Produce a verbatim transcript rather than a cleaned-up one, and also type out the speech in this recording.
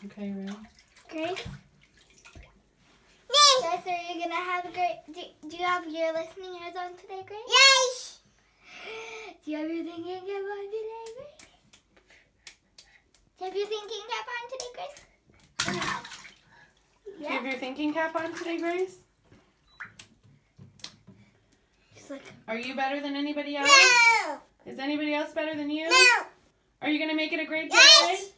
Okay, ready? Grace? Grace, are you gonna have a great? Do, do you have your listening ears on today, Grace? Yes. Do you have your thinking cap on today, Grace? Do you have your thinking cap on today, Grace? Do you have your thinking cap on today, Grace? She's like, are you better than anybody else? no. Is anybody else better than you? No. Are you gonna make it a great day? Yes.